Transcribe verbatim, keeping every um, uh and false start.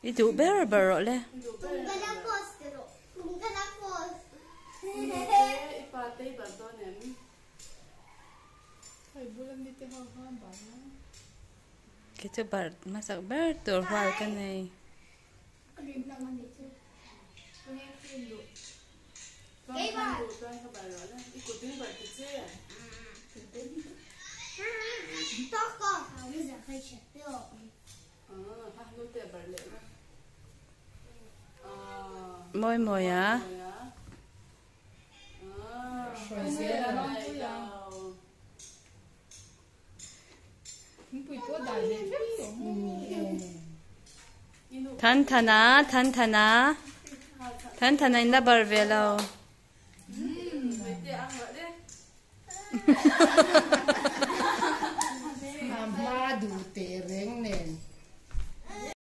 Itu ber ber le. Kung ka na post, pero kung ka na post. Ipatay ba to nem? Ay, bulan dito haba na. Kita ber masak ber tur hwal kan nei. Alin naman ito. Kaya kilo. Kay ba? Tuan ka ba lo? Ikutin ba tse? Toko. Hawis na kay siya. Pero, Ah, ha lo te ba le na? Ah. Moi moi á. Ah. Không phải có đại để phép Than thana than thana. Than thana in da ber velo. Amado tere.